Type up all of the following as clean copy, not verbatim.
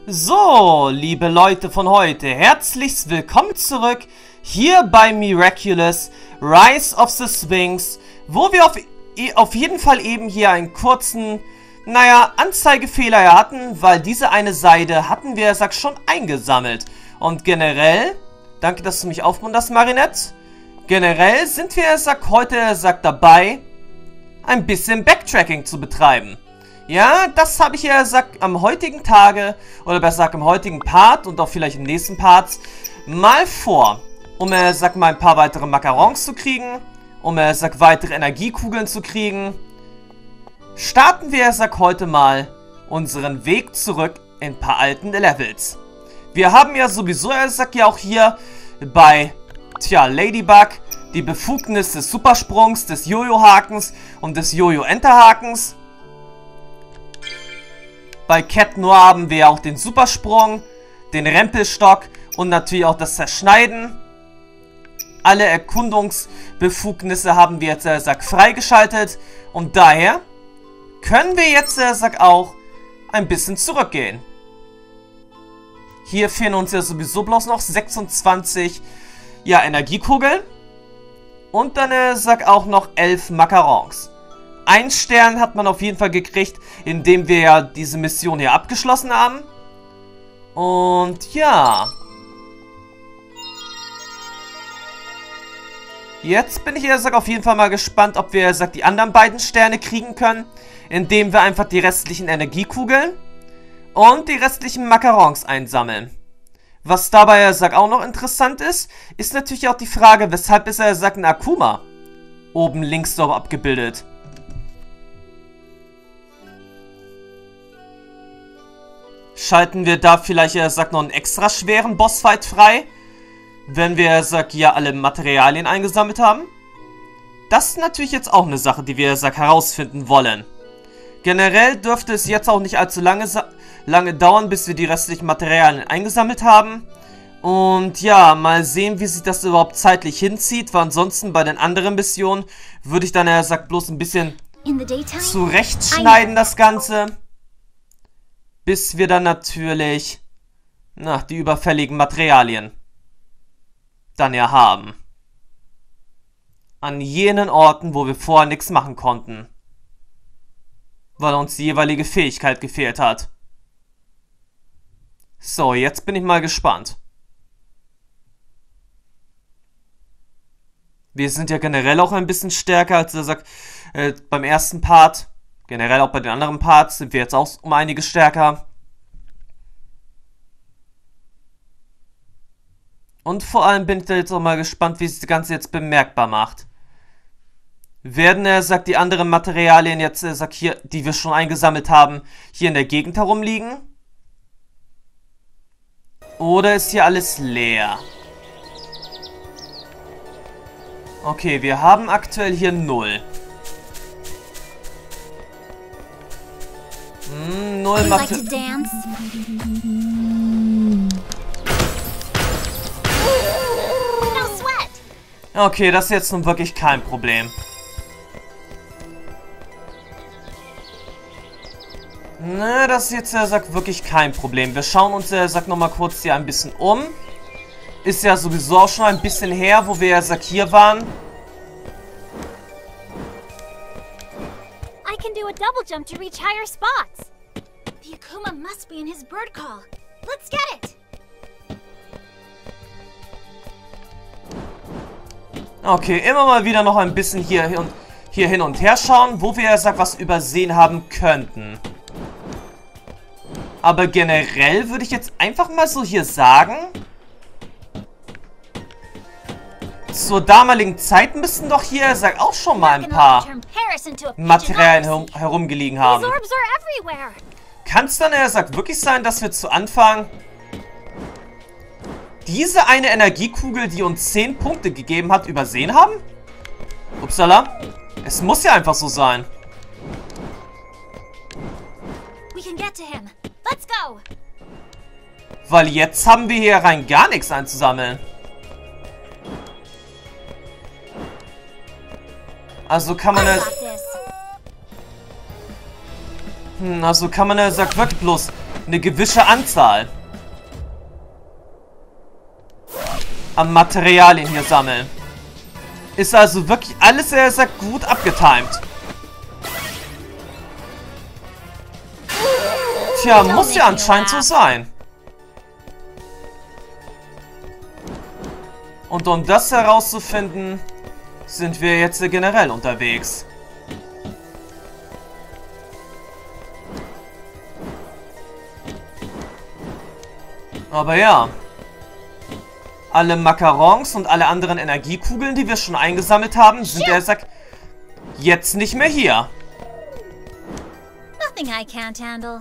So, liebe Leute von heute, herzlich willkommen zurück hier bei Miraculous Rise of the Sphinx, wo wir auf jeden Fall eben hier einen kurzen, Anzeigefehler hatten, weil diese eine Seite hatten wir, schon eingesammelt. Und generell, danke, dass du mich aufmunterst, Marinette, generell sind wir, heute, dabei, ein bisschen Backtracking zu betreiben. Ja, das habe ich ja gesagt am heutigen Tage, oder besser gesagt im heutigen Part und auch vielleicht im nächsten Part, mal vor, um mal ein paar weitere Macarons zu kriegen, um weitere Energiekugeln zu kriegen. Starten wir, heute mal unseren Weg zurück in ein paar alten Levels. Wir haben ja sowieso, ja auch hier bei, Ladybug, die Befugnis des Supersprungs, des Jojo-Hakens und des Jojo-Enterhakens. Bei Cat Noir haben wir auch den Supersprung, den Rempelstock und natürlich auch das Zerschneiden. Alle Erkundungsbefugnisse haben wir jetzt, freigeschaltet. Und daher können wir jetzt, auch ein bisschen zurückgehen. Hier fehlen uns ja sowieso bloß noch 26, Energiekugeln. Und dann, auch noch 11 Macarons. Ein Stern hat man auf jeden Fall gekriegt, indem wir ja diese Mission hier abgeschlossen haben. Und ja. Jetzt bin ich auf jeden Fall mal gespannt, ob wir die anderen beiden Sterne kriegen können, indem wir einfach die restlichen Energiekugeln und die restlichen Macarons einsammeln. Was dabei auch noch interessant ist, ist natürlich auch die Frage, weshalb ist ein Akuma oben links dort abgebildet. Schalten wir da vielleicht, noch einen extra schweren Bossfight frei, wenn wir, alle Materialien eingesammelt haben? Das ist natürlich jetzt auch eine Sache, die wir, herausfinden wollen. Generell dürfte es jetzt auch nicht allzu lange dauern, bis wir die restlichen Materialien eingesammelt haben. Und ja, mal sehen, wie sich das überhaupt zeitlich hinzieht, weil ansonsten bei den anderen Missionen würde ich dann, bloß ein bisschen zurechtschneiden, das Ganze. Bis wir dann natürlich, die überfälligen Materialien dann ja haben. An jenen Orten, wo wir vorher nichts machen konnten. Weil uns die jeweilige Fähigkeit gefehlt hat. So, jetzt bin ich mal gespannt. Wir sind ja generell auch ein bisschen stärker als beim ersten Part. Generell auch bei den anderen Parts sind wir jetzt auch um einiges stärker. Und vor allem bin ich da jetzt auch mal gespannt, wie sich das Ganze jetzt bemerkbar macht. Werden, die anderen Materialien jetzt, hier, die wir schon eingesammelt haben, hier in der Gegend herumliegen? Oder ist hier alles leer? Okay, wir haben aktuell hier 0. 0 Materialien. Okay, das ist jetzt nun wirklich kein Problem. Ne, das ist jetzt, wirklich kein Problem. Wir schauen uns, nochmal kurz hier ein bisschen um. Ist ja sowieso auch schon ein bisschen her, wo wir, hier waren. I can do a double jump to reach higher spots. The Akuma must be in his bird call. Let's get it. Okay, immer mal wieder noch ein bisschen hier hin und her schauen, wo wir, was übersehen haben könnten. Aber generell würde ich jetzt einfach mal so hier sagen, zur damaligen Zeit müssten doch hier, auch schon mal ein paar Materialien herumgelegen haben. Kann es dann, wirklich sein, dass wir zu Anfang diese eine Energiekugel, die uns 10 Punkte gegeben hat, übersehen haben? Upsala. Es muss ja einfach so sein. Weil jetzt haben wir hier rein gar nichts einzusammeln. Also kann man wirklich bloß eine gewisse Anzahl an Materialien hier sammeln. Ist also wirklich alles sehr, sehr gut abgetimt. Tja, muss ja anscheinend so sein. Und um das herauszufinden, sind wir jetzt generell unterwegs. Aber ja. Alle Macarons und alle anderen Energiekugeln, die wir schon eingesammelt haben, sind jetzt nicht mehr hier. Nothing I can't handle.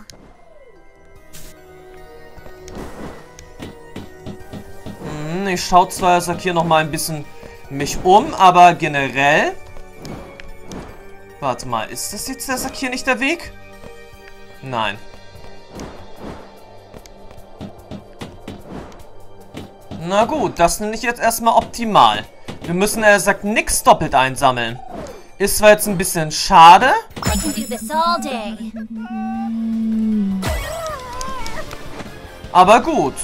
Ich schaue zwar hier noch mal ein bisschen mich um, aber generell... Warte mal, ist das jetzt hier nicht der Weg? Nein. Na gut, das nenne ich jetzt erstmal optimal. Wir müssen, nix doppelt einsammeln. Ist zwar jetzt ein bisschen schade. I can do this all day. Aber gut.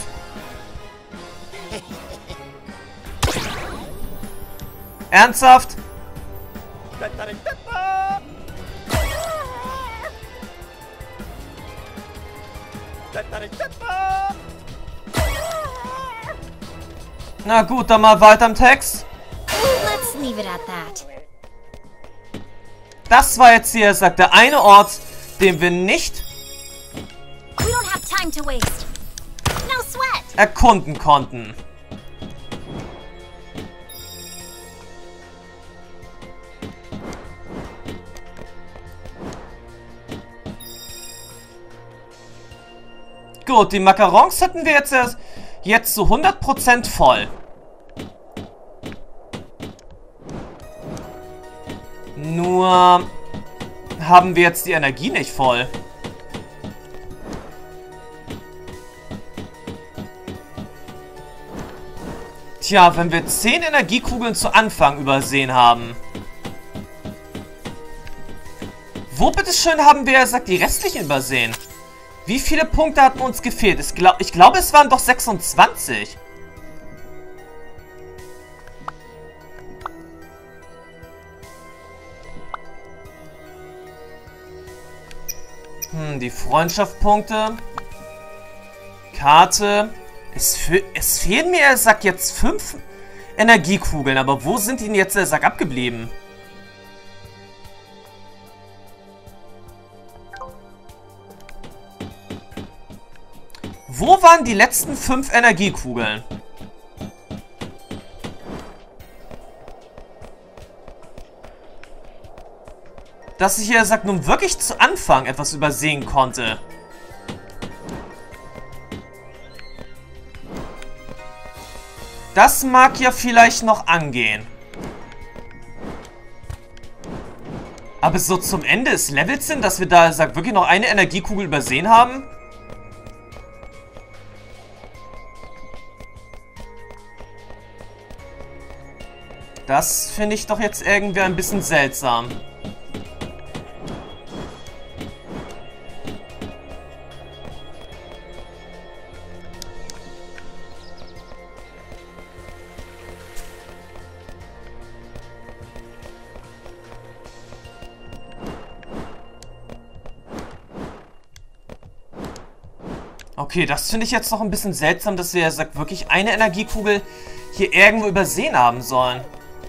Ernsthaft? Na gut, dann mal weiter im Text. Let's leave it at that. Das war jetzt hier, der eine Ort, den wir nicht We don't have time to waste. No sweat. erkunden konnten. Gut, die Macarons hatten wir jetzt zu 100% voll. Nur haben wir jetzt die Energie nicht voll. Tja, wenn wir 10 Energiekugeln zu Anfang übersehen haben. Wo bitteschön haben wir die restlichen übersehen? Wie viele Punkte hatten uns gefehlt? Ich glaube, es waren doch 26. Die Freundschaftspunkte. Karte. Es fehlen mir, jetzt 5 Energiekugeln. Aber wo sind die jetzt, abgeblieben? Wo waren die letzten 5 Energiekugeln? Dass ich hier, nun wirklich zu Anfang etwas übersehen konnte. Das mag ja vielleicht noch angehen. Aber so zum Ende des Levels sind, dass wir da, wirklich noch eine Energiekugel übersehen haben? Das finde ich doch jetzt irgendwie ein bisschen seltsam. Okay, das finde ich jetzt noch ein bisschen seltsam, dass wir wirklich eine Energiekugel hier irgendwo übersehen haben sollen.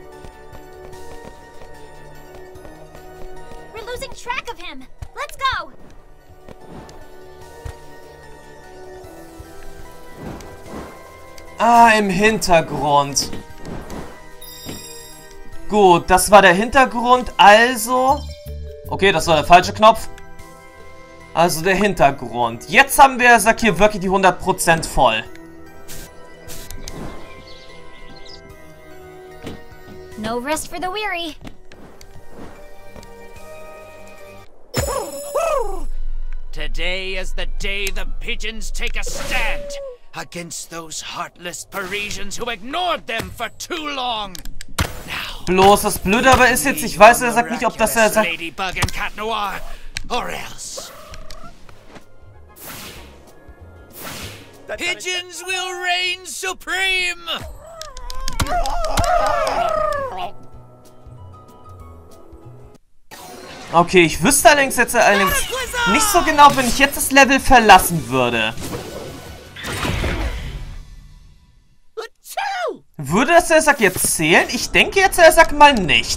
Track of him. Let's go. Ah, im Hintergrund. Gut, das war der Hintergrund, also... Okay, das war der falsche Knopf. Also der Hintergrund. Jetzt haben wir, hier wirklich die 100% voll. No rest for the weary. Today is the day the pigeons take a stand against those heartless Parisians who ignored them for too long. Now, bloß das Blöde aber ist jetzt, ich weiß nicht, ob das Ladybug and Cat Noir, or else. Pigeons will reign supreme! Okay, ich wüsste allerdings jetzt nicht so genau, wenn ich jetzt das Level verlassen würde. Würde das der Sack jetzt zählen? Ich denke jetzt der Sack mal nicht.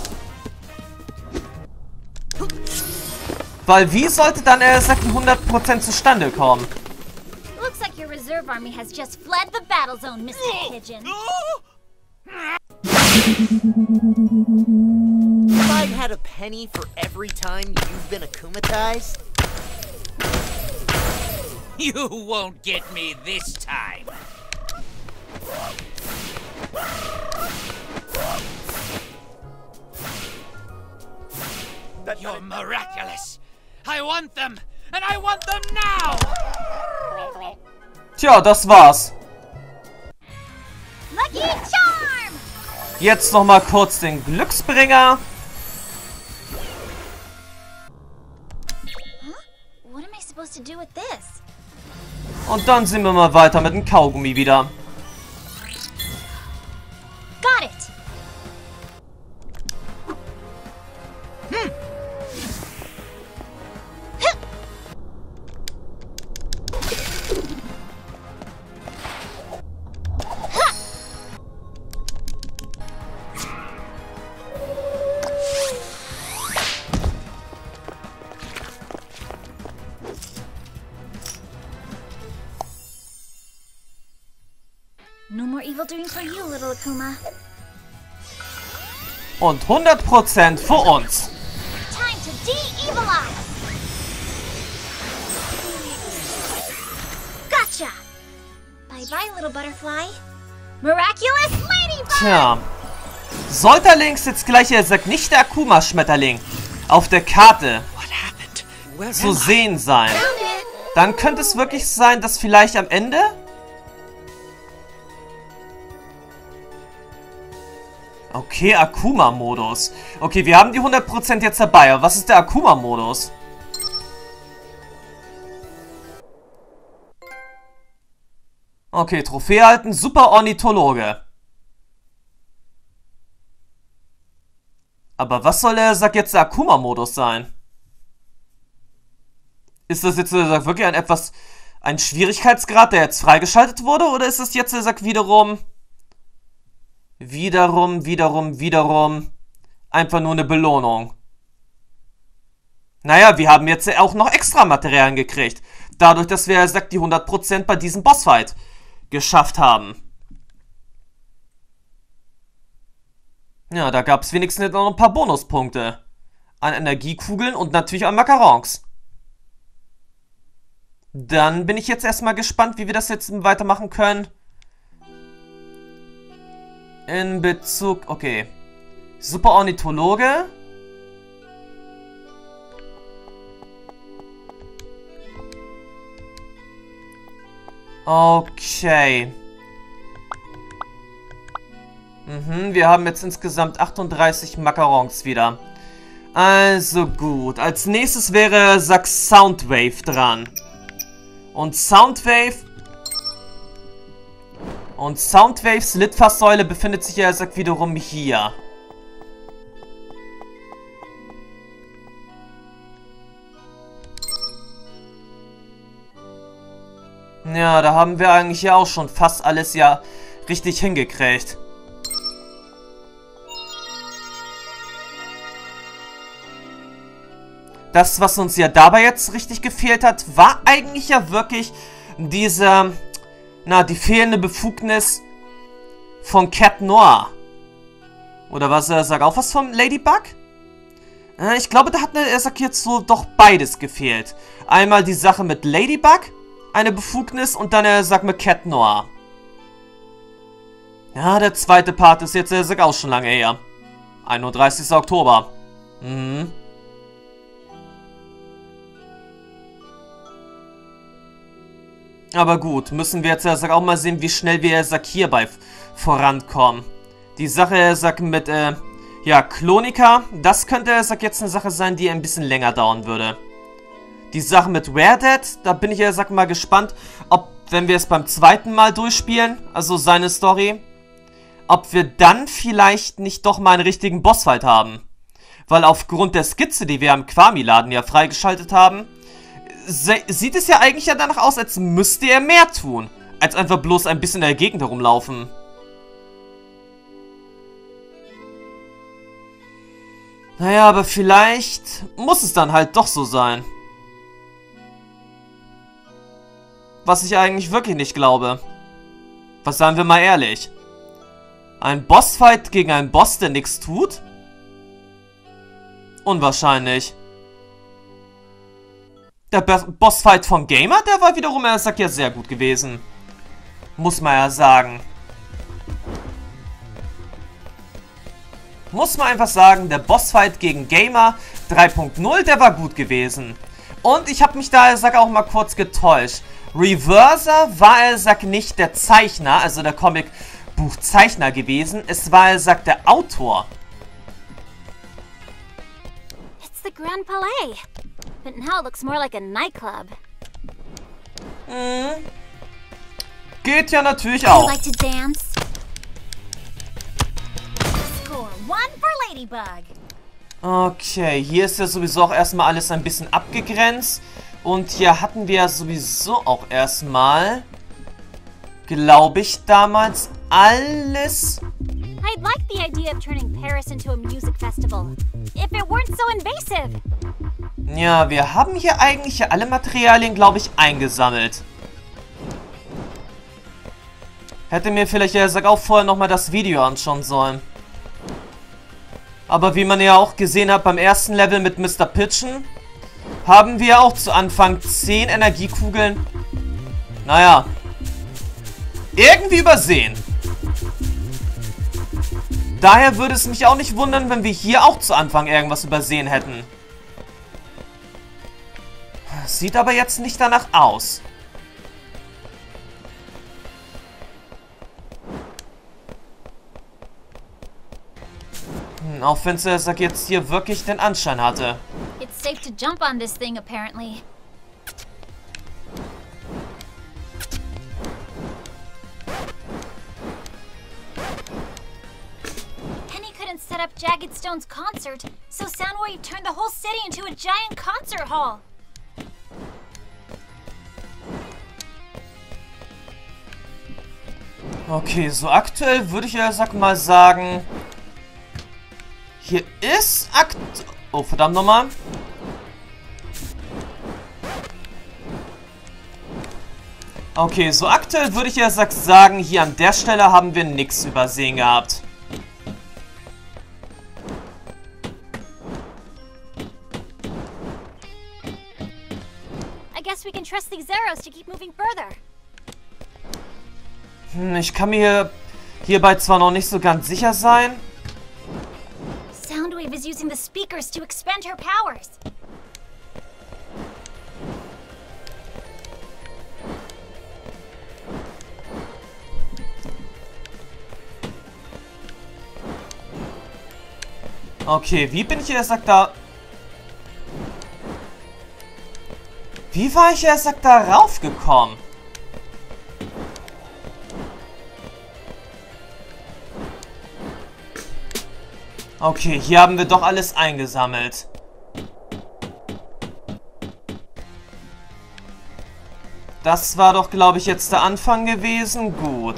Weil wie sollte dann der Sack 100% zustande kommen? Looks like your reserve army has just fled the battle zone, Mr. Pigeon. If I had a penny for every time you've been akumatized... You won't get me this time. You're miraculous. I want them, and I want them now. Tja, das war's. Lucky Charm! Jetzt noch mal kurz den Glücksbringer. Huh? What am I supposed to do with this? Und dann sind wir mal weiter mit dem Kaugummi wieder. Got it! No more evil doing for you, little Akuma. Und 100% für uns. Time to de-evilize! Gotcha! Bye-bye, little butterfly. Miraculous Ladybug! Tja. Sollte allerdings jetzt gleich nicht der Akuma-Schmetterling auf der Karte zu sehen sein, dann könnte es wirklich sein, dass vielleicht am Ende... Okay, Akuma-Modus. Okay, wir haben die 100% jetzt dabei. Aber was ist der Akuma-Modus? Okay, Trophäe halten. Super Ornithologe. Aber was soll der Sack jetzt der Akuma-Modus sein? Ist das jetzt wirklich ein Schwierigkeitsgrad, der jetzt freigeschaltet wurde? Oder ist das jetzt der Sack wiederum einfach nur eine Belohnung? Naja, wir haben jetzt auch noch extra Materialien gekriegt. Dadurch, dass wir, sagt die 100% bei diesem Bossfight geschafft haben. Ja, da gab es wenigstens noch ein paar Bonuspunkte. An Energiekugeln und natürlich an Macarons. Dann bin ich jetzt erstmal gespannt, wie wir das jetzt weitermachen können. In Bezug... Okay. Super Ornithologe. Okay. Wir haben jetzt insgesamt 38 Macarons wieder. Also gut. Als nächstes wäre Sack Soundwave dran. Und Soundwaves Litfaßsäule befindet sich ja wiederum hier. Ja, da haben wir eigentlich ja auch schon fast alles ja richtig hingekriegt. Das, was uns ja dabei jetzt richtig gefehlt hat, war eigentlich ja wirklich diese, die fehlende Befugnis von Cat Noir. Oder was, sagt auch was von Ladybug? Ich glaube, da hat jetzt so doch beides gefehlt. Einmal die Sache mit Ladybug, eine Befugnis, und dann sagt mit Cat Noir. Ja, der zweite Part ist jetzt auch schon lange her. 31. Oktober. Aber gut, müssen wir jetzt auch mal sehen, wie schnell wir hierbei vorankommen. Die Sache mit, Klonika, das könnte jetzt eine Sache sein, die ein bisschen länger dauern würde. Die Sache mit Rare Dead, da bin ich mal gespannt, ob wenn wir es beim zweiten Mal durchspielen, also seine Story, ob wir dann vielleicht nicht doch mal einen richtigen Bossfight haben. Weil aufgrund der Skizze, die wir im Kwami-Laden ja freigeschaltet haben, sieht es ja eigentlich ja danach aus, als müsste er mehr tun, als einfach bloß ein bisschen in der Gegend herumlaufen. Naja, aber vielleicht muss es dann halt doch so sein. Was ich eigentlich wirklich nicht glaube. Was sagen wir mal ehrlich? Ein Bossfight gegen einen Boss, der nichts tut? Unwahrscheinlich. Der Bossfight von Gamer, der war wiederum, er sagt ja, sehr gut gewesen. Muss man ja sagen. Muss man einfach sagen, der Bossfight gegen Gamer 3.0, der war gut gewesen. Und ich habe mich da, sag auch mal kurz getäuscht. Reverser war, sag nicht der Zeichner, also der Comicbuchzeichner gewesen. Es war, sagt der Autor. It's the Grand Palais. But now it looks more like a nightclub. Geht ja natürlich Would you auch. like to dance? Score 1 for Ladybug. Okay, hier ist ja sowieso auch erstmal alles ein bisschen abgegrenzt. Und hier hatten wir ja sowieso auch erstmal, glaube ich, damals alles. I'd like the idea of turning Paris into a music festival. If it weren't so invasive. Ja, wir haben hier eigentlich ja alle Materialien, glaube ich, eingesammelt. Hätte mir vielleicht ja auch vorher nochmal das Video anschauen sollen. Aber wie man ja auch gesehen hat beim ersten Level mit Mr. Pigeon, haben wir auch zu Anfang 10 Energiekugeln, naja, irgendwie übersehen. Daher würde es mich auch nicht wundern, wenn wir hier auch zu Anfang irgendwas übersehen hätten. Sieht aber jetzt nicht danach aus. Auch wenn es jetzt hier wirklich den Anschein hatte. It's safe to jump on this thing, apparently. Penny couldn't set up Jagged Stone's concert, so Soundwave turned the whole city into a giant concert hall. Okay, so aktuell würde ich ja mal sagen, hier ist oh, verdammt nochmal. Okay, so aktuell würde ich ja sagen, hier an der Stelle haben wir nichts übersehen gehabt. I guess we can trust these arrows to keep moving further. Ich kann mir hierbei zwar noch nicht so ganz sicher sein. Soundwave is using the speakers to expand her powers. Okay, wie bin ich erst da... Wie war ich erst da raufgekommen? Okay, hier haben wir doch alles eingesammelt. Das war doch, glaube ich, jetzt der Anfang gewesen. Gut.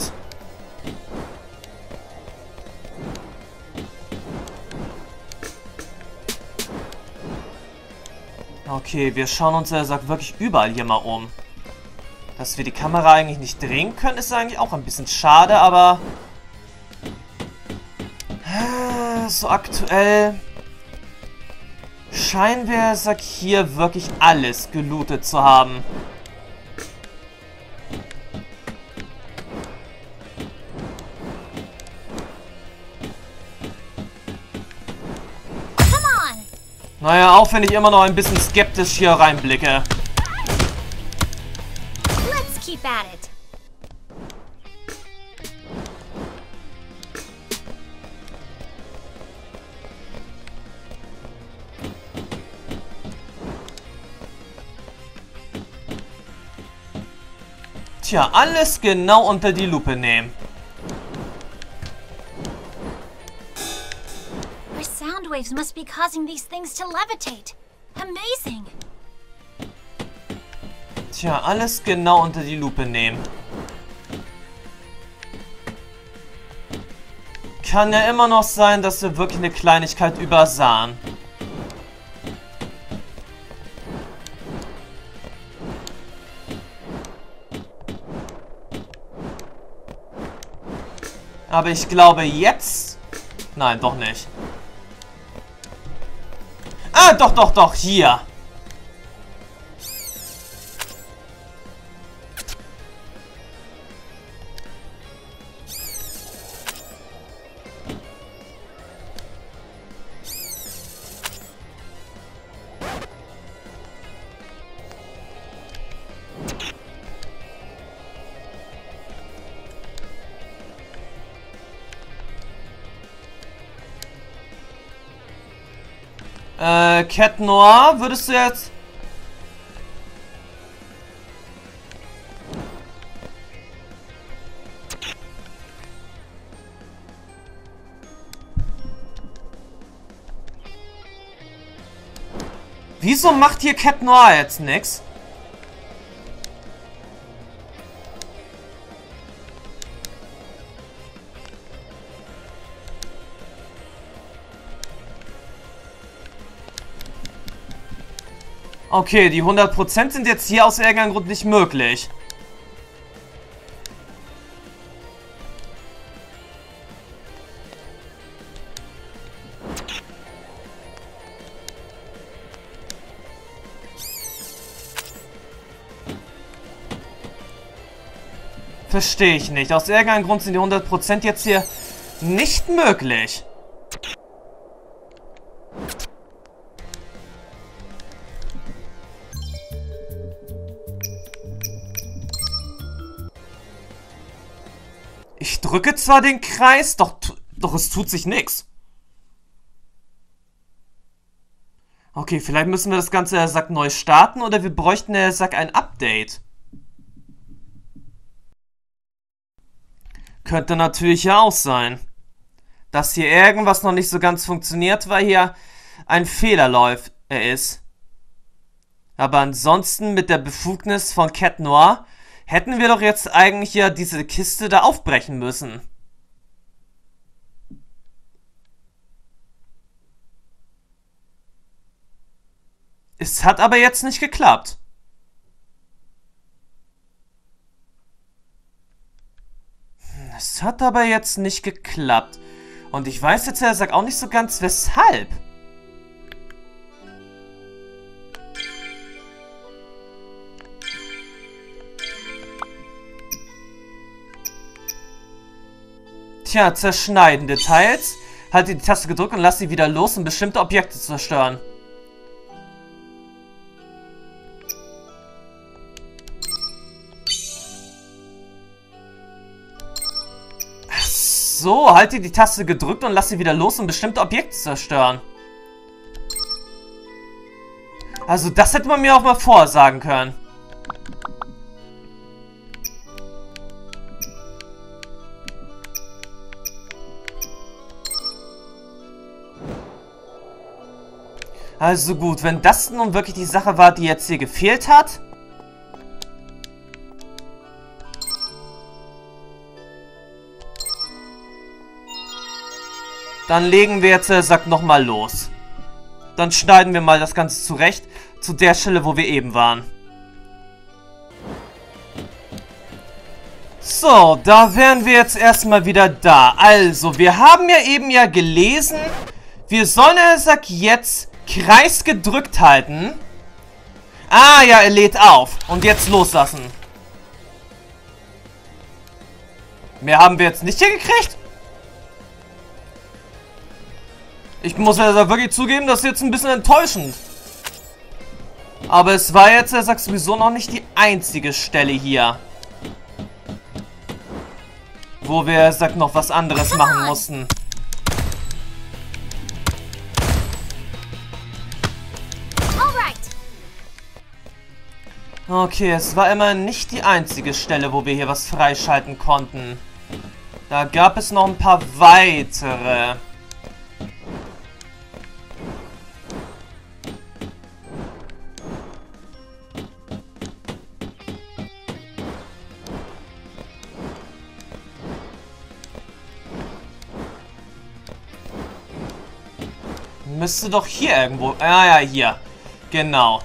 Okay, wir schauen uns, er sagt, wirklich überall hier mal um. Dass wir die Kamera eigentlich nicht drehen können, ist eigentlich auch ein bisschen schade, aber... So aktuell scheinen wir, sag hier, wirklich alles gelootet zu haben. Come on! Naja, auch wenn ich immer noch ein bisschen skeptisch hier reinblicke. Let's keep at it. Tja, alles genau unter die Lupe nehmen. Our sound waves must be causing these things to levitate. Amazing. Tja, alles genau unter die Lupe nehmen. Kann ja immer noch sein, dass wir wirklich eine Kleinigkeit übersahen. Aber ich glaube jetzt... Nein, doch nicht. Ah, doch, hier. Cat Noir, würdest du jetzt... Wieso macht hier Cat Noir jetzt nix? Okay, die 100% sind jetzt hier aus irgendeinem Grund nicht möglich. Verstehe ich nicht. Aus irgendeinem Grund sind die 100% jetzt hier nicht möglich. Ich drücke zwar den Kreis, doch es tut sich nichts. Okay, vielleicht müssen wir das Ganze, Sack, neu starten oder wir bräuchten, Sack, ein Update. Könnte natürlich ja auch sein, dass hier irgendwas noch nicht so ganz funktioniert, weil hier ein Fehler ist. Aber ansonsten mit der Befugnis von Cat Noir hätten wir doch jetzt eigentlich ja diese Kiste da aufbrechen müssen. Es hat aber jetzt nicht geklappt. Es hat aber jetzt nicht geklappt. Und ich weiß jetzt, er sagt auch nicht so ganz, weshalb. Tja, zerschneiden Details. Halte die Taste gedrückt und lass sie wieder los, um bestimmte Objekte zu zerstören. Ach so, halte die Taste gedrückt und lass sie wieder los, um bestimmte Objekte zu zerstören. Also das hätte man mir auch mal vorsagen können. Also gut, wenn das nun wirklich die Sache war, die jetzt hier gefehlt hat. Dann legen wir jetzt, Sack, nochmal los. Dann schneiden wir mal das Ganze zurecht, zu der Stelle, wo wir eben waren. So, da wären wir jetzt erstmal wieder da. Also, wir haben ja eben gelesen, wir sollen, Sack, jetzt Kreis gedrückt halten. Ah, ja, er lädt auf. Und jetzt loslassen. Mehr haben wir jetzt nicht hier gekriegt. Ich muss ja wirklich zugeben, das ist jetzt ein bisschen enttäuschend. Aber es war jetzt, er sagt sowieso noch nicht die einzige Stelle hier, wo wir, er sagt, noch was anderes machen mussten. Okay, es war immer nicht die einzige Stelle, wo wir hier was freischalten konnten. Da gab es noch ein paar weitere. Müsste doch hier irgendwo... Ah ja, hier. Genau.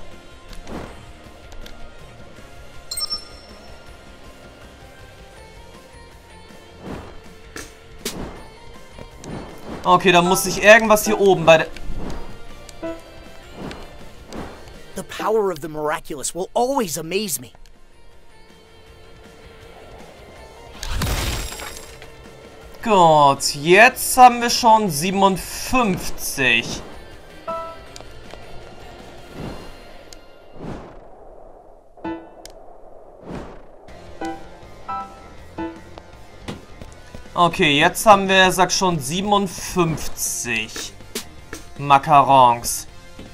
Okay, dann muss ich irgendwas hier oben bei der... The power of the miraculous will always amaze me. Gut, jetzt haben wir schon 57. Okay, jetzt haben wir, sag schon, 57 Macarons.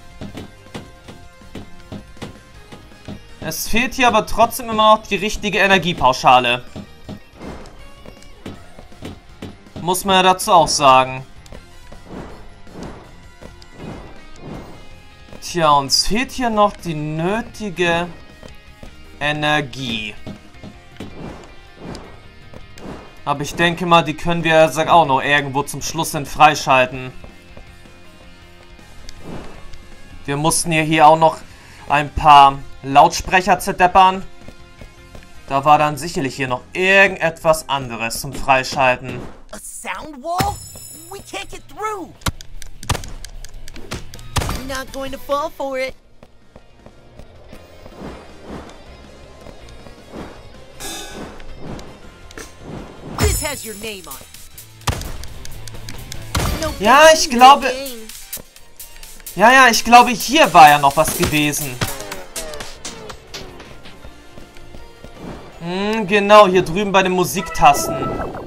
Es fehlt hier aber trotzdem immer noch die richtige Energiepauschale. Muss man ja dazu auch sagen. Tja, uns fehlt hier noch die nötige Energie. Aber ich denke mal, die können wir, sag auch noch, irgendwo zum Schluss hin freischalten. Wir mussten hier auch noch ein paar Lautsprecher zerdeppern. Da war dann sicherlich hier noch irgendetwas anderes zum Freischalten. A sound wall? We can't get through. I'm not going to fall for it. This has your name on it. No Ja, ich glaube... Ja, ich glaube, hier war ja noch was gewesen. Genau, hier drüben bei den Musiktasten.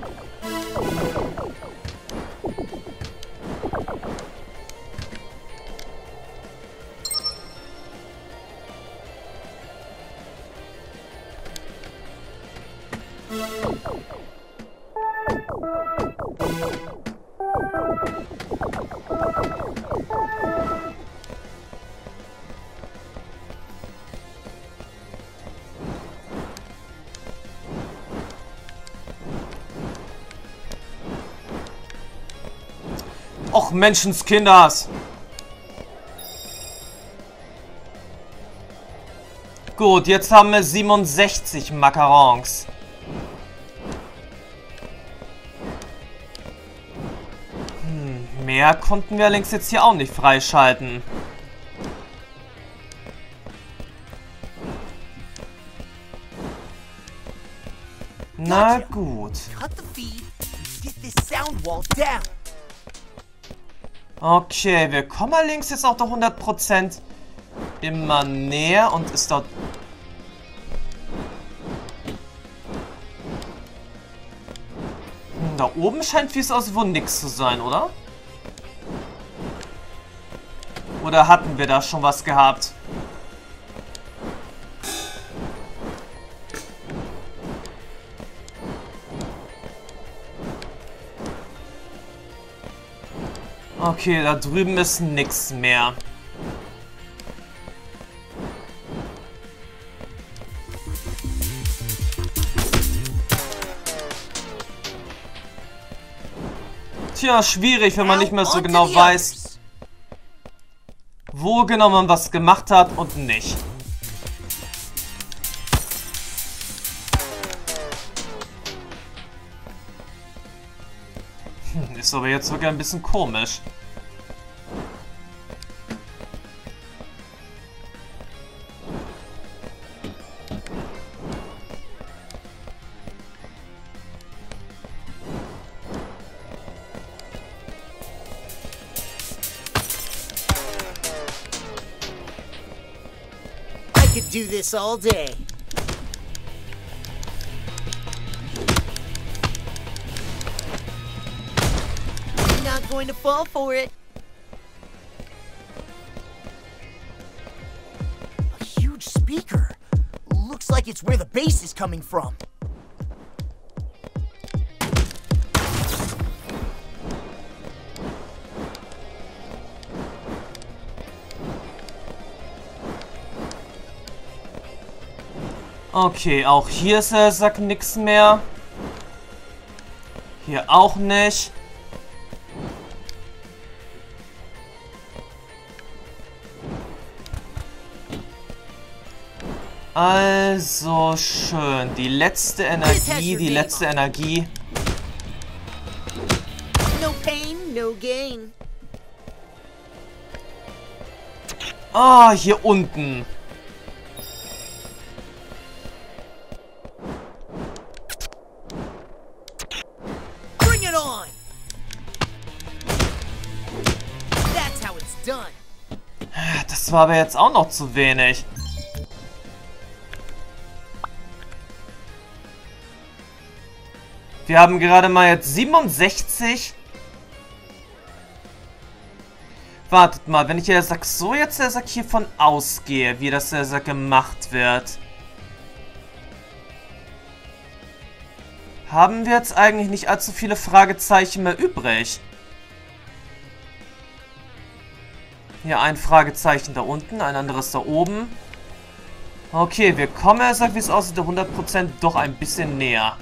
Och, Menschenskinders. Gut, jetzt haben wir 67 Macarons. Mehr konnten wir allerdings jetzt hier auch nicht freischalten. Na gut. Cut the feed and get this sound wall down. Okay, wir kommen allerdings jetzt auch der 100% immer näher und ist dort... Da oben scheint wie es aus wohl nichts zu sein, oder? Oder hatten wir da schon was gehabt? Okay, da drüben ist nichts mehr. Tja, schwierig, wenn man nicht mehr so genau weiß, wo genau man was gemacht hat und nicht. Ist aber jetzt sogar ein bisschen komisch. I could do this all day. Not going to fall for it. A huge speaker. like it's where the base is coming from. Okay, auch hier ist der Sack nix mehr. Hier auch nicht. Also schön. Die letzte Energie, No pain, no gain. Ah, hier unten. Bring it on. That's how it's done. Das war aber jetzt auch noch zu wenig. Wir haben gerade mal jetzt 67. Wartet mal, wenn ich der Sack so jetzt der Sack hiervon ausgehe, wie das der Sack gemacht wird. Haben wir jetzt eigentlich nicht allzu viele Fragezeichen mehr übrig? Hier ein Fragezeichen da unten, ein anderes da oben. Okay, wir kommen, er sagt, wie es aussieht, der 100% doch ein bisschen näher.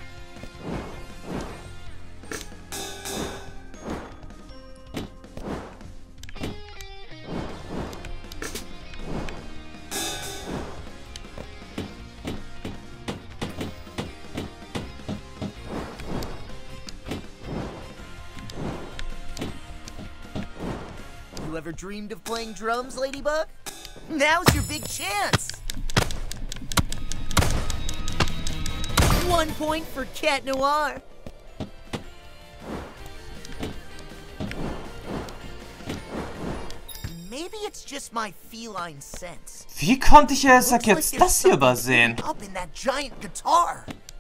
You ever dreamed of playing drums, Ladybug? Now's your big chance! 1 point for Cat Noir. Maybe it's just my feline sense. Wie konnte ich ja Sack jetzt das hier übersehen? Up in that giant guitar.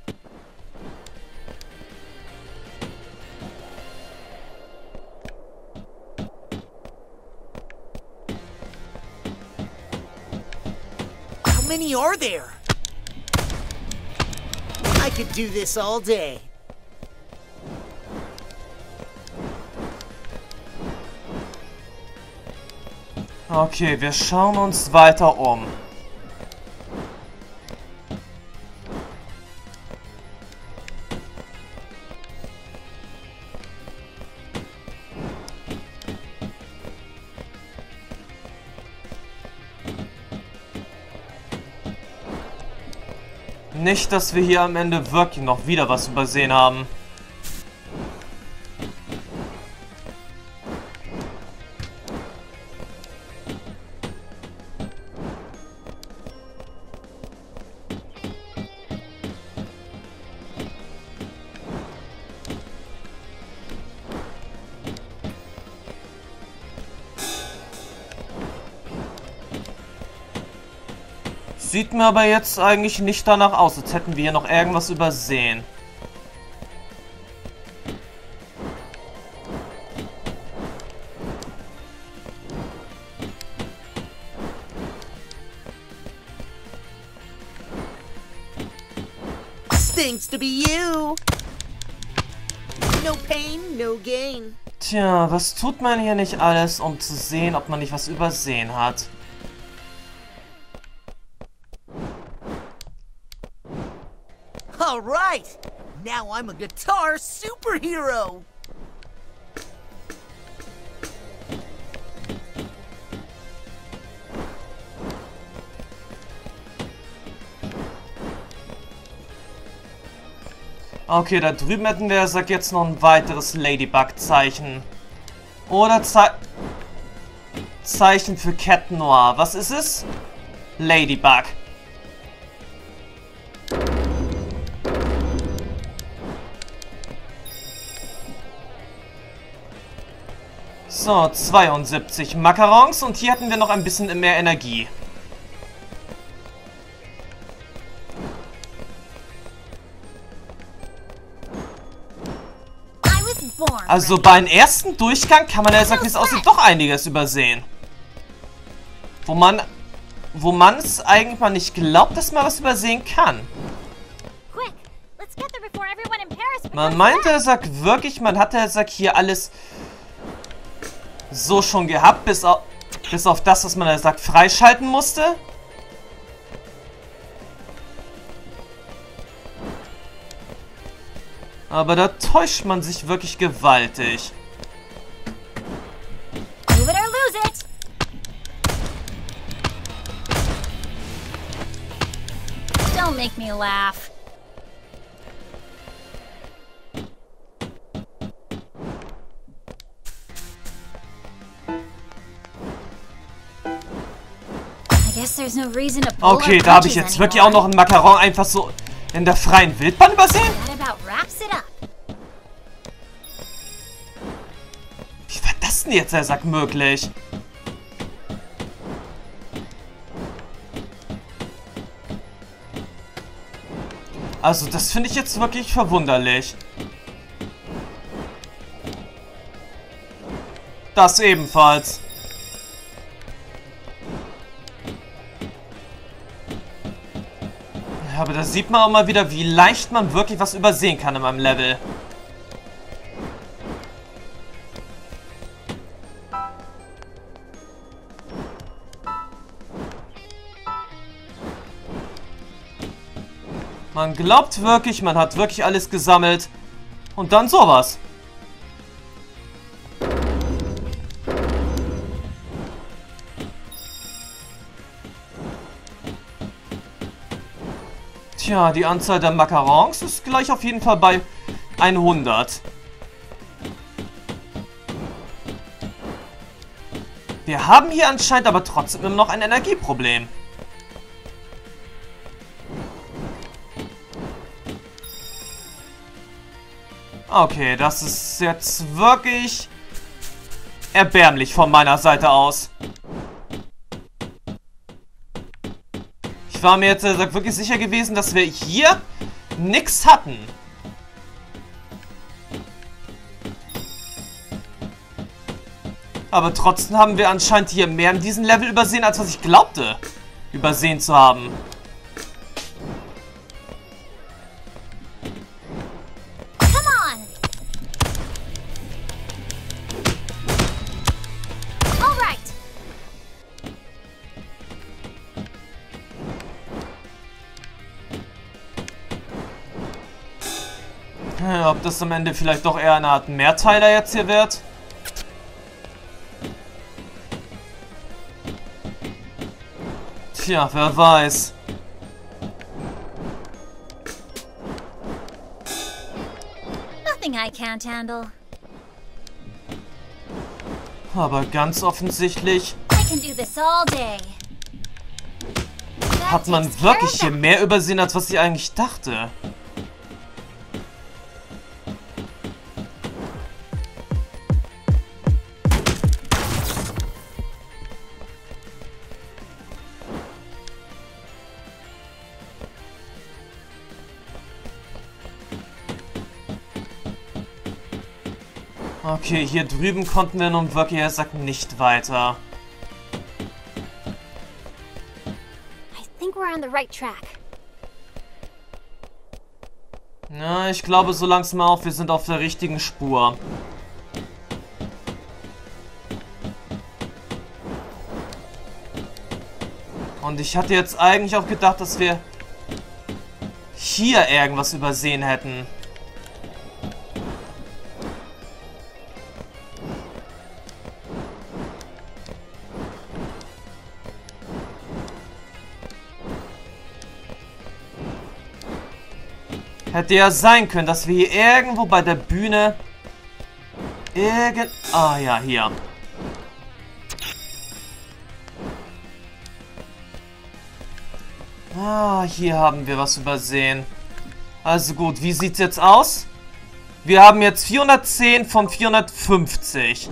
How many are there? I could do this all day. Okay, wir schauen uns weiter um. Nicht, dass wir hier am Ende wirklich noch wieder was übersehen haben. Sieht mir aber jetzt eigentlich nicht danach aus, als hätten wir hier noch irgendwas übersehen. Stinks to be you. No pain, no gain. Tja, was tut man hier nicht alles, um zu sehen, ob man nicht was übersehen hat? All right, now I'm a guitar superhero. Okay, da drüben hätten wir, sag jetzt noch ein weiteres Ladybug-Zeichen. Oder Zeichen für Cat Noir. Was ist es? Ladybug. So, 72 Macarons und hier hatten wir noch ein bisschen mehr Energie. Also beim ersten Durchgang kann man ja sagen, wie es aussieht, doch einiges übersehen. Wo man wo man es eigentlich mal nicht glaubt, dass man was übersehen kann. Quick, let's get there before everyone in Paris Man becomes meinte, back. er sagt wirklich, man hatte, er sagt, hier alles so schon gehabt, bis auf das, was man, er sagt, freischalten musste. Aber da täuscht man sich wirklich gewaltig. Move it or lose it. Don't make me laugh. I guess there's no reason to pull Okay, our da habe ich punches jetzt wirklich auch noch anymore. einen Macaron einfach so in der freien Wildbahn übersehen? That about wraps it up. Wie war das denn jetzt, er sagt, möglich? Also, das finde ich jetzt wirklich verwunderlich. Das ebenfalls. Ja, aber da sieht man auch mal wieder, wie leicht man wirklich was übersehen kann in meinem Level. Man glaubt wirklich, man hat wirklich alles gesammelt. Und dann sowas. Tja, die Anzahl der Macarons ist gleich auf jeden Fall bei 100. Wir haben hier anscheinend aber trotzdem immer noch ein Energieproblem. Okay, das ist jetzt wirklich erbärmlich von meiner Seite aus. Ich war mir jetzt wirklich sicher gewesen, dass wir hier nichts hatten. Aber trotzdem haben wir anscheinend hier mehr in diesem Level übersehen, als was ich glaubte, übersehen zu haben. Come on. All right. Ob das am Ende vielleicht doch eher eine Art Mehrteiler jetzt hier wird? Tja, wer weiß. Nothing I can't handle. Aber ganz offensichtlich I can do this all day. That hat man takes care wirklich of hier that. mehr übersehen, als was ich eigentlich dachte. Okay, hier drüben konnten wir nun wirklich, er sagt, nicht weiter. I think we're on the right track. Ja, ich glaube so langsam auf, wir sind auf der richtigen Spur. Und ich hatte jetzt eigentlich auch gedacht, dass wir hier irgendwas übersehen hätten. Hätte ja sein können, dass wir hier irgendwo bei der Bühne Ah ja, hier. Ah, hier haben wir was übersehen. Also gut, wie sieht's jetzt aus? Wir haben jetzt 410 von 450.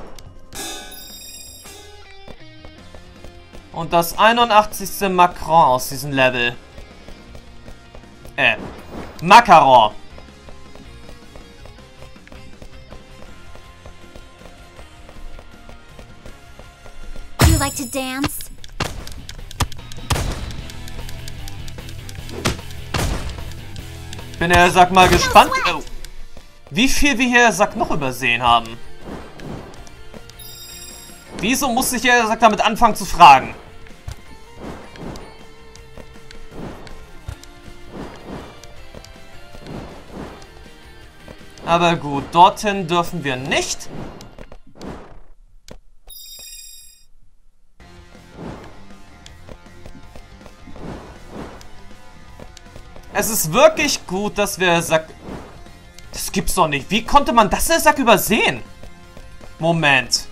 Und das 81. Macron aus diesem Level. Macaron. You like to dance? Bin ehrlich gesagt mal gespannt, wie viel wir hier Sack noch übersehen haben. Wieso muss ich ehrlich gesagt damit anfangen zu fragen? Aber gut, dorthin dürfen wir nicht. Es ist wirklich gut, dass wir Sack... Das gibt's doch nicht. Wie konnte man das der Sack übersehen? Moment.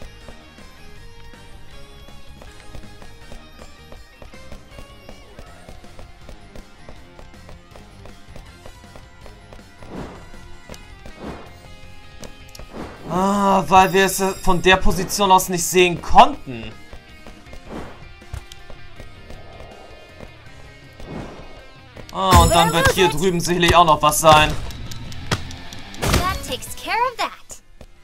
Ah, weil wir es von der Position aus nicht sehen konnten. Ah, und dann wird hier drüben sicherlich auch noch was sein. That takes care of that.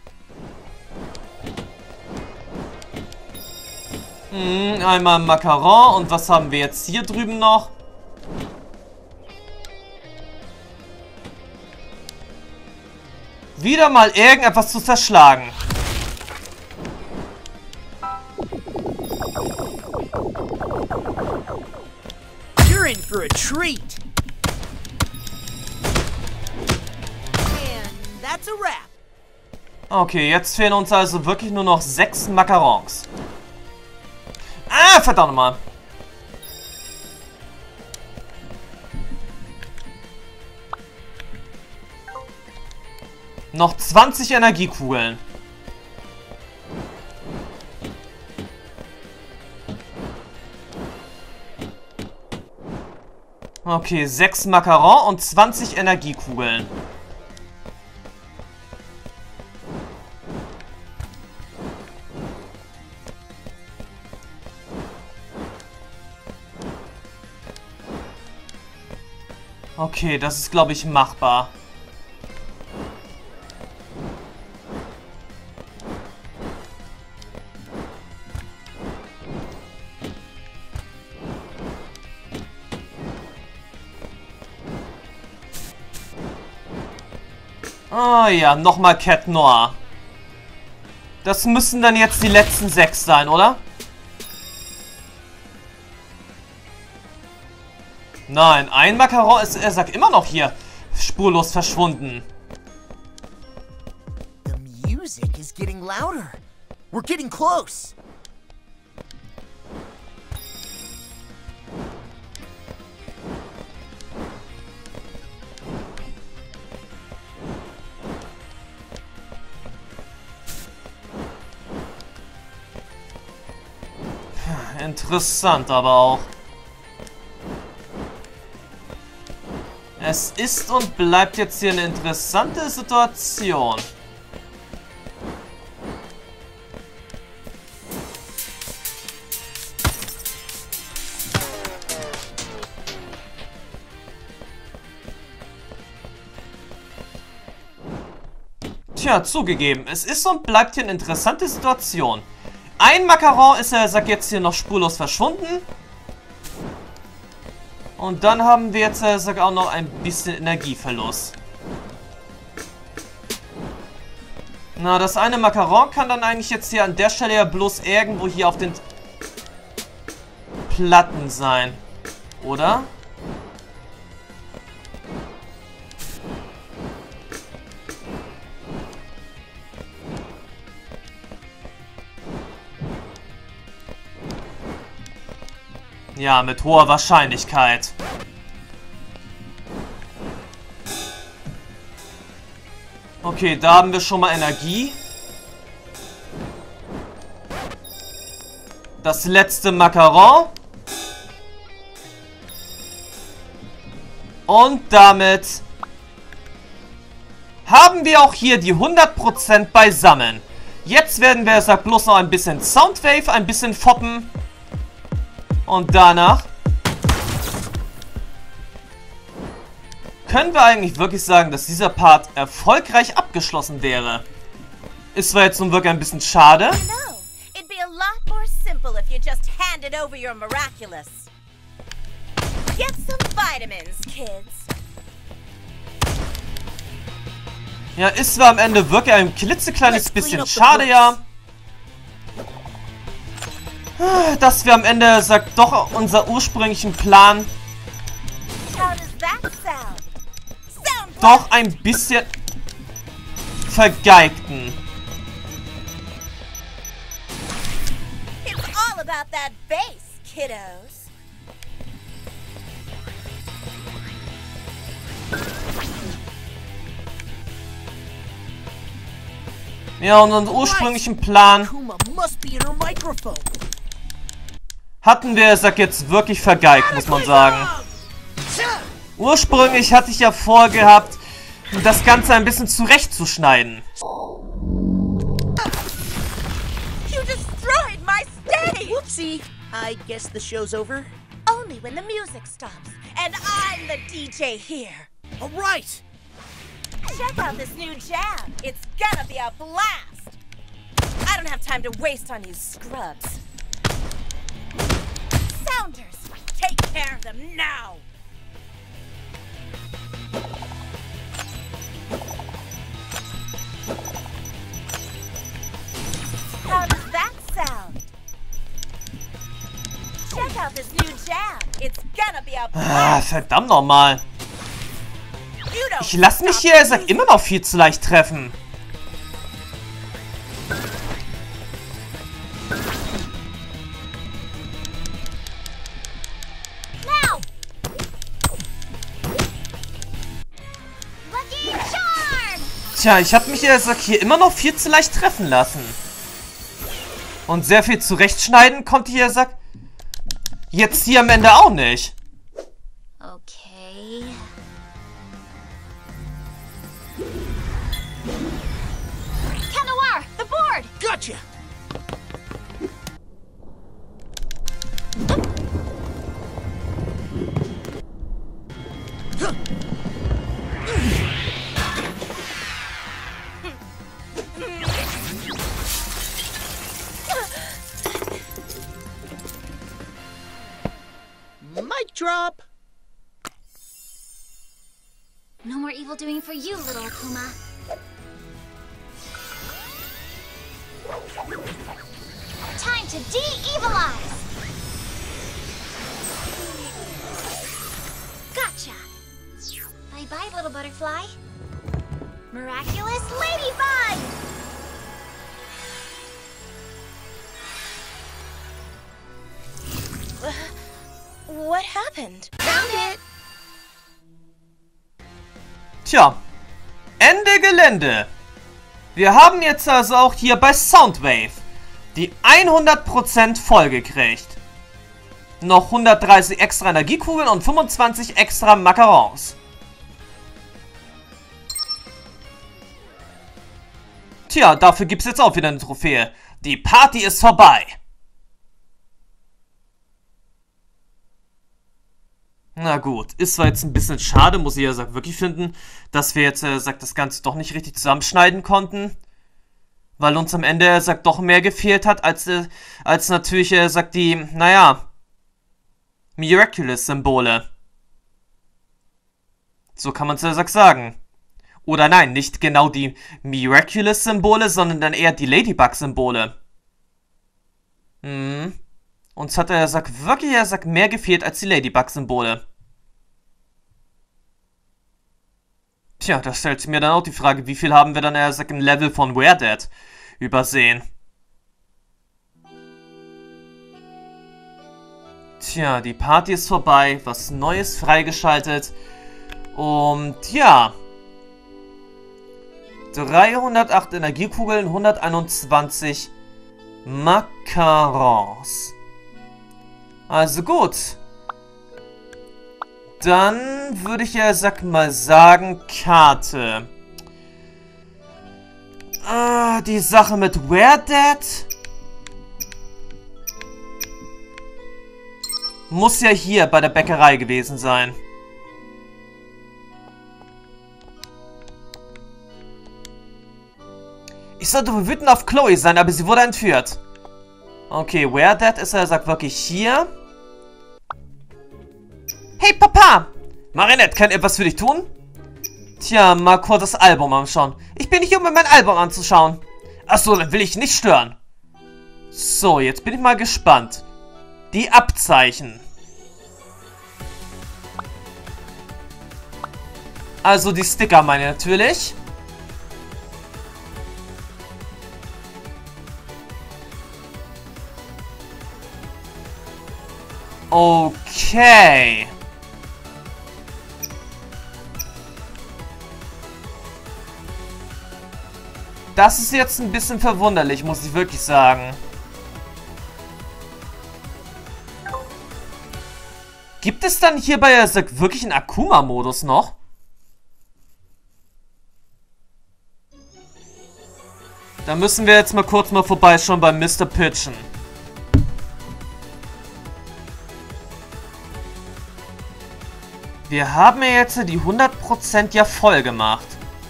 Einmal Macaron. Und was haben wir jetzt hier drüben noch? Wieder mal irgendetwas zu zerschlagen. You're in for a treat. And that's a wrap. Okay, jetzt fehlen uns also wirklich nur noch 6 Macarons. Ah, verdammt nochmal. Noch 20 Energiekugeln. Okay, 6 Macaron und 20 Energiekugeln. Okay, das ist, glaube ich, machbar. Ah ja, nochmal Cat Noir. Das müssen dann jetzt die letzten 6 sein, oder? Nein, ein Macaron ist, er sagt immer noch hier, spurlos verschwunden. The music is getting louder. We're getting close. Interessant aber auch. Es ist und bleibt jetzt hier eine interessante Situation. Tja, zugegeben, es ist und bleibt hier eine interessante Situation. Ein Macaron ist, er sagt jetzt hier noch spurlos verschwunden. Und dann haben wir jetzt, er sagt auch noch ein bisschen Energieverlust. Na, das eine Macaron kann dann eigentlich jetzt hier an der Stelle ja bloß irgendwo hier auf den Platten sein. Oder? Ja, mit hoher Wahrscheinlichkeit. Okay, da haben wir schon mal Energie. Das letzte Macaron. Und damit haben wir auch hier die 100% beisammen. Jetzt werden wir deshalb bloß noch ein bisschen Soundwave, ein bisschen foppen. Und danach können wir eigentlich wirklich sagen, dass dieser Part erfolgreich abgeschlossen wäre. Ist zwar jetzt nun wirklich ein bisschen schade. No, it'd be a lot more simple if you just handed over your miraculous. Get some vitamins, kids. Ja, ist zwar am Ende wirklich ein klitzekleines bisschen schade, ja. Dass wir am Ende, sagt doch, unser ursprünglichen Plan doch ein bisschen vergeigten. It's all about that bass, kiddos. Ja, und unseren ursprünglichen Plan hatten wir, sag jetzt, wirklich vergeigt, muss man sagen. Ursprünglich hatte ich ja vorgehabt, das Ganze ein bisschen zurechtzuschneiden. You destroyed my stage! Whoopsie. I guess the show's over. Only when the music stops. And I'm the DJ here. All right. Check out this new jam. It's gonna be a blast. I don't have time to waste on you scrubs. Sounders, take care of them now. How does that sound? Check out this new jam. It's gonna be a blast. Verdammt nochmal. Ich lasse mich hier, sagt, immer noch viel zu leicht treffen. Now. Lucky Charm. Tja, ich habe mich, sagt, hier immer noch viel zu leicht treffen lassen. Und sehr viel zurechtschneiden konnte ich, sagt, jetzt hier am Ende auch nicht. Okay. Kanawar, the board. Gotcha. Mic drop. No more evil doing for you, little Akuma. Time to de-evilize! Gotcha! Bye-bye, little butterfly. Miraculous Ladybug! What happened? Found it! Tja, Ende Gelände. Wir haben jetzt also auch hier bei Soundwave die 100% voll gekriegt. Noch 130 extra Energiekugeln und 25 extra Macarons. Tja, dafür gibt es jetzt auch wieder eine Trophäe. Die Party ist vorbei. Na gut, ist zwar jetzt ein bisschen schade, muss ich ja sagen, wirklich finden, dass wir jetzt, sagt, das Ganze doch nicht richtig zusammenschneiden konnten. Weil uns am Ende, sagt, doch mehr gefehlt hat, als natürlich, sagt, die, naja, Miraculous-Symbole. So kann man es ja, sagt, sagen. Oder nein, nicht genau die Miraculous-Symbole, sondern dann eher die Ladybug-Symbole. Uns hat er, sagt, wirklich, er sagt, mehr gefehlt als die Ladybug-Symbole. Tja, da stellt sich mir dann auch die Frage, wie viel haben wir dann, er sagt, im Level von Where Dead übersehen. Tja, die Party ist vorbei, was Neues freigeschaltet. Und ja, 308 Energiekugeln, 121 Macarons. Also gut. Dann würde ich ja, sag mal, sagen, Karte. Die Sache mit Where Dead muss ja hier bei der Bäckerei gewesen sein. Ich sollte wohl wütend auf Chloe sein, aber sie wurde entführt. Okay, Where Dead ist, er sagt, wirklich hier. Hey, Papa! Marinette, kann ich etwas für dich tun? Tja, mal kurz das Album anschauen. Ich bin nicht hier, um mir mein Album anzuschauen. Achso, dann will ich nicht stören. So, jetzt bin ich mal gespannt. Die Abzeichen. Also die Sticker meine ich natürlich. Okay. Das ist jetzt ein bisschen verwunderlich, muss ich wirklich sagen. Gibt es dann hier bei Zack wirklich einen Akuma-Modus noch? Da müssen wir jetzt mal kurz vorbeischauen bei Mr. Pigeon. Wir haben ja jetzt die 100% ja voll gemacht.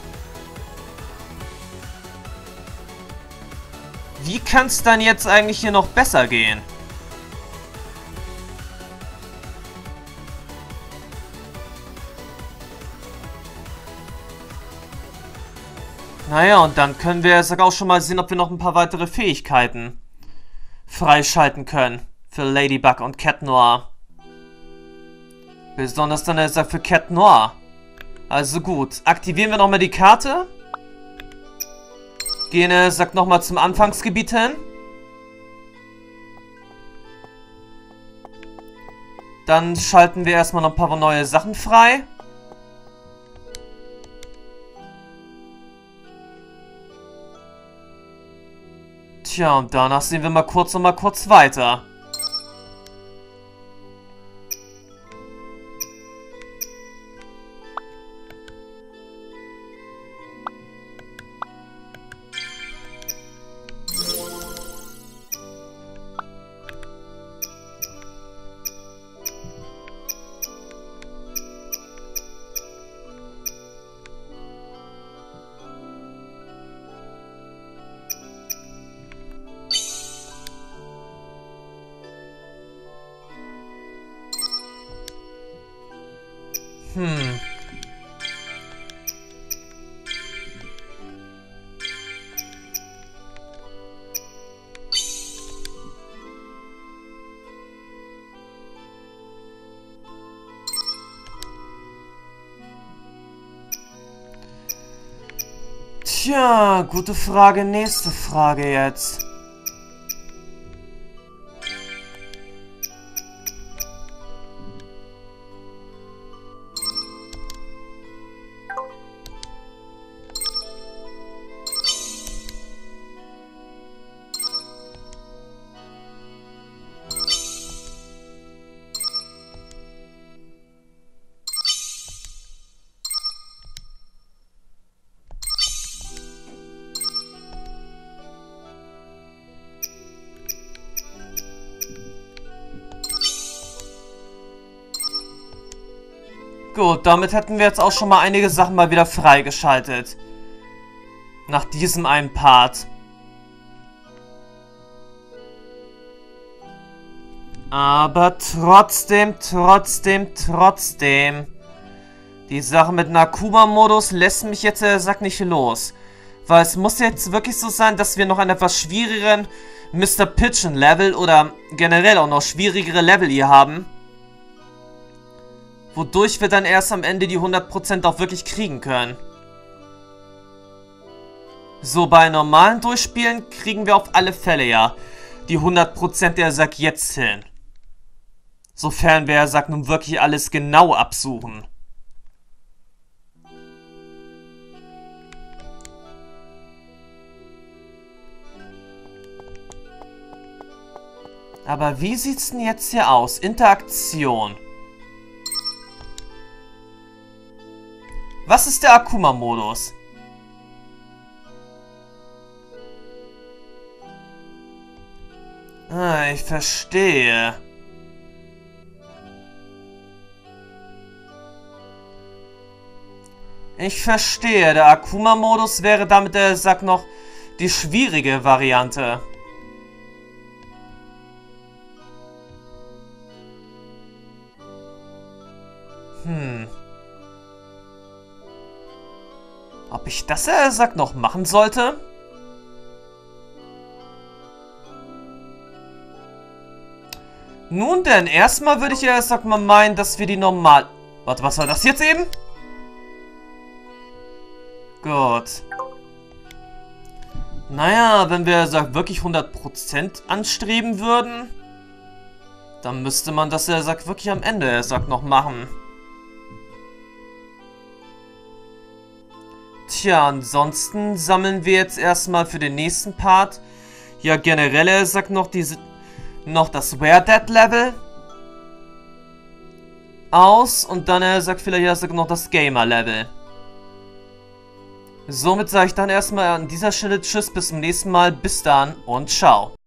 Wie kann es dann jetzt eigentlich hier noch besser gehen? Naja, und dann können wir jetzt auch schon mal sehen, ob wir noch ein paar weitere Fähigkeiten freischalten können. Für Ladybug und Cat Noir. Besonders dann für Cat Noir. Also gut, aktivieren wir nochmal die Karte. Gehen, sagt nochmal zum Anfangsgebiet hin. Dann schalten wir erstmal noch ein paar neue Sachen frei. Tja, und danach sehen wir mal kurz weiter. Tja, gute Frage. Nächste Frage jetzt. Gut, damit hätten wir jetzt auch schon mal einige Sachen mal wieder freigeschaltet. Nach diesem einen Part. Aber trotzdem. Die Sache mit dem Akuma-Modus lässt mich jetzt, sagt nicht los. Weil es muss jetzt wirklich so sein, dass wir noch einen etwas schwierigeren Mr. Pigeon-Level oder generell auch noch schwierigere Level hier haben. Wodurch wir dann erst am Ende die 100% auch wirklich kriegen können. So, bei normalen Durchspielen kriegen wir auf alle Fälle ja die 100% der Sack jetzt hin. Sofern wir, sagt nun wirklich alles genau absuchen. Aber wie sieht's denn jetzt hier aus? Interaktion. Was ist der Akuma-Modus? Ah, ich verstehe. Ich verstehe. Der Akuma-Modus wäre damit, sagt noch, die schwierige Variante. Ob ich das, er sagt, noch machen sollte? Nun denn, erstmal würde ich ja, sag mal, meinen, dass wir die normal... Warte, was war das jetzt eben? Gut. Naja, wenn wir, sag, wirklich 100% anstreben würden, dann müsste man das, er sagt, wirklich am Ende, er sagt, noch machen. Tja, ansonsten sammeln wir jetzt erstmal für den nächsten Part, ja, generell, er sagt, noch das Where Dead Level aus und dann, er sagt, vielleicht erst noch das Gamer Level. Somit sage ich dann erstmal an dieser Stelle Tschüss, bis zum nächsten Mal, bis dann und ciao.